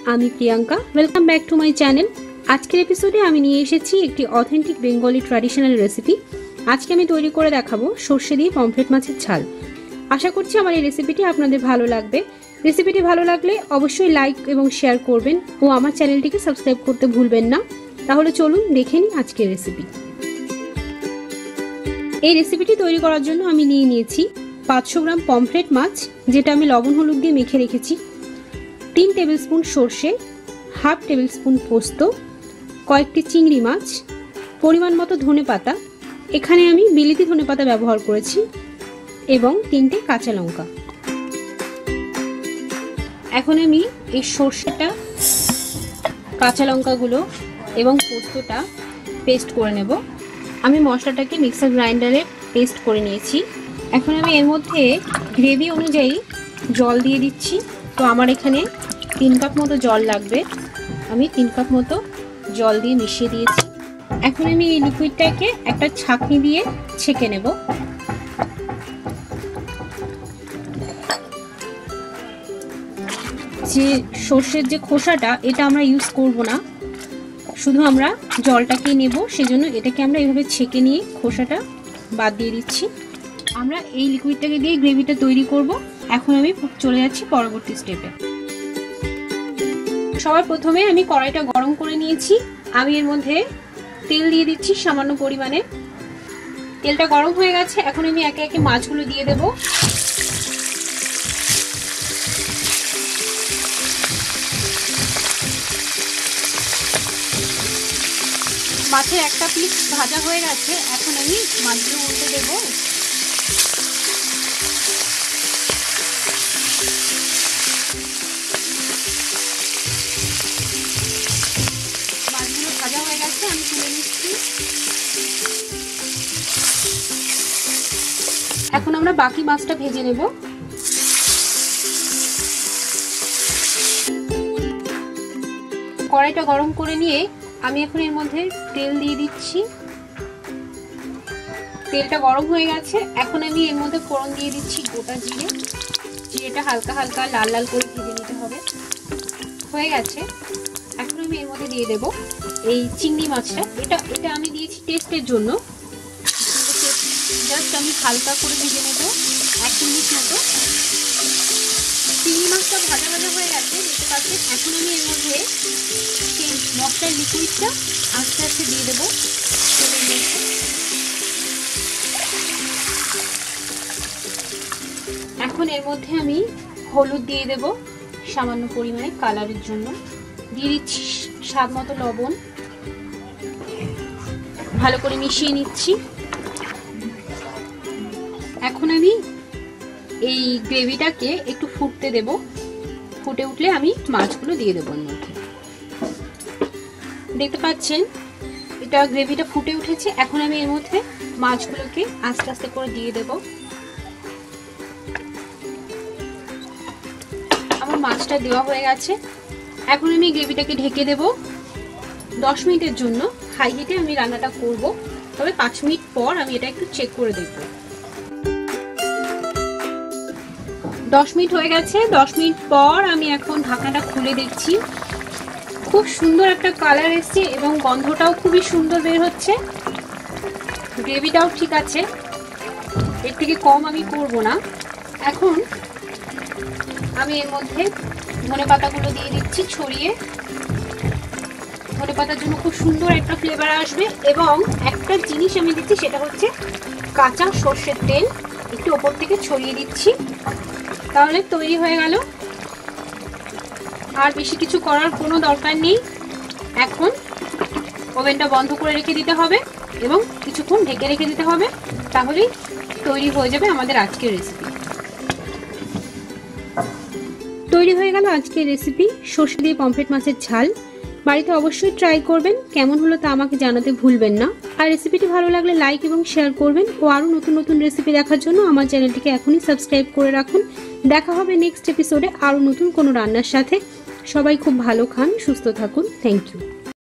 আমি Priyanka, welcome back to my channel. আজকের এপিসোডে আমি নিয়ে এসেছি একটি অথেন্টিক বেঙ্গলি ট্র্যাডিশনাল রেসিপি। আজকে আমি তৈরি করে দেখাবো সর্ষে দিয়ে পমফ্রেট মাছের ঝাল। আশা করছি আমার এই রেসিপিটি আপনাদের ভালো লাগবে। রেসিপিটি ভালো লাগলে অবশ্যই লাইক এবং শেয়ার করবেন ও আমার চ্যানেলটিকে সাবস্ক্রাইব করতে ভুলবেন না। তাহলে চলুন দেখে নিই আজকের রেসিপি। এই রেসিপিটি তৈরি করার জন্য আমি নিয়ে নিয়েছি 500 গ্রাম পমফ্রেট মাছ, যেটা আমি লবণ হলুদ দিয়ে মেখে রেখেছি, 3 টেবিলস্পুন সর্ষে, হাফ টেবিল স্পুন পোস্ত, কয়েকটি চিংড়ি মাছ, পরিমাণ মতো ধনেপাতা, এখানে আমি বিলিতি ধনেপাতা ব্যবহার করেছি, এবং 3টে কাঁচা লঙ্কা। এখন আমি এই সর্ষেটা, কাঁচা লঙ্কাগুলো এবং পোস্তটা পেস্ট করে নেব। আমি মশলাটাকে মিক্সার গ্রাইন্ডারে পেস্ট করে নিয়েছি। এখন আমি এর মধ্যে গ্রেভি অনুযায়ী জল দিয়ে দিচ্ছি। তো আমার এখানে 3 কাপ মতো জল লাগবে। আমি 3 কাপ মতো জল দিয়ে মিশিয়ে দিয়েছি। এখন আমি এই লিকুইডটাকে একটা ছাঁকনি দিয়ে ছেঁকে নেব। যে সর্ষের যে খোসাটা, এটা আমরা ইউজ করব না, শুধু আমরা জলটাকে নেব, সেজন্য এটাকে আমরা এইভাবে ছেঁকে নিয়ে খোসাটা বাদ দিয়ে দিচ্ছি। আমরা এই লিকুইডটাকে দিয়ে গ্রেভিটা তৈরি করব। এখন আমি চলে যাচ্ছি পরবর্তী স্টেপে। সবার প্রথমে আমি কড়াইটা গরম করে নিয়েছি। আমি এর মধ্যে তেল দিয়ে দিচ্ছি সামান্য পরিমাণে। তেলটা গরম হয়ে গেছে। এখন আমি একে একে মাছগুলো দিয়ে দেব। মাছের একটা পিস ভাজা হয়ে গেছে। এখন আমি মাছগুলো উল্টে দেব। মাছগুলো ভাজা হয়ে গেছে, আমি তুলে নিচ্ছি। এখন আমরা বাকি মাছটা ভেজে নেব। কড়াইটা গরম করে নিয়ে আমি এখন এর মধ্যে তেল দিয়ে দিচ্ছি। তেলটা গরম হয়ে গেছে। এখন আমি এর মধ্যে ফোড়ন দিয়ে দিচ্ছি গোটা জিরে। জিরেটা হালকা হালকা লাল লাল করে ভেজে নিতে হবে। হয়ে গেছে। এখন আমি এর মধ্যে দিয়ে দেব এই চিংড়ি মাছটা। এটা আমি দিয়েছি টেস্টের জন্য। জাস্ট আমি হালকা করে ভেজে নেব 1 মিনিট মতো। চিংড়ি মাছটা ভাজা ভাজা হয়ে গেছে, দেখতে পাচ্ছেন। এখন আমি এর মধ্যে সেই মশলার লিকুইডটা আস্তে আস্তে দিয়ে দেবো। এখন এর মধ্যে আমি হলুদ দিয়ে দেব সামান্য পরিমাণে কালারের জন্য। দিয়ে দিচ্ছি স্বাদ মতো লবণ। ভালো করে মিশিয়ে নিচ্ছি। এখন আমি এই গ্রেভিটাকে একটু ফুটতে দেব। ফুটে উঠলে আমি মাছগুলো দিয়ে দেবো এর মধ্যে। দেখতে পাচ্ছেন এটা গ্রেভিটা ফুটে উঠেছে। এখন আমি এর মধ্যে মাছগুলোকে আস্তে আস্তে করে দিয়ে দেব। আমার মাছটা দেওয়া হয়ে গেছে। এখন আমি গ্রেভিটাকে ঢেকে দেব 10 মিনিটের জন্য। হাই হিটে আমি রান্নাটা করব, তবে 5 মিনিট পর আমি এটা একটু চেক করে দেখব। 10 মিনিট হয়ে গেছে। 10 মিনিট পর আমি এখন ঢাকনাটা খুলে দেখছি। খুব সুন্দর একটা কালার এসছে এবং গন্ধটাও খুবই সুন্দর বের হচ্ছে। গ্রেভিটাও ঠিক আছে, এর থেকে কম আমি করব না। এখন আমি এর মধ্যে ধনেপাতাগুলো দিয়ে দিচ্ছি ছড়িয়ে। ধনেপাতার জন্য খুব সুন্দর একটা ফ্লেভার আসবে। এবং একটা জিনিস আমি দিচ্ছি, সেটা হচ্ছে কাঁচা সর্ষের তেল একটু ওপর থেকে ছড়িয়ে দিচ্ছি। তাহলে তৈরি হয়ে গেল। আর বেশি কিছু করার কোনো দরকার নেই। এখন ওভেনটা বন্ধ করে রেখে দিতে হবে এবং কিছুক্ষণ ঢেকে রেখে দিতে হবে। তাহলেই তৈরি হয়ে যাবে আমাদের আজকের রেসিপি। তৈরি হয়ে গেল আজকের রেসিপি, সর্ষে দিয়ে পমফ্রেট মাছের ঝাল। বাড়িতে অবশ্যই ট্রাই করবেন। কেমন হলো তা আমাকে জানাতে ভুলবেন না। আর রেসিপিটি ভালো লাগলে লাইক এবং শেয়ার করবেন ও আরও নতুন নতুন রেসিপি দেখার জন্য আমার চ্যানেলটিকে এখনই সাবস্ক্রাইব করে রাখুন। দেখা হবে নেক্সট এপিসোডে আরও নতুন কোনো রান্নার সাথে। সবাই খুব ভালো খান, সুস্থ থাকুন। Thank you.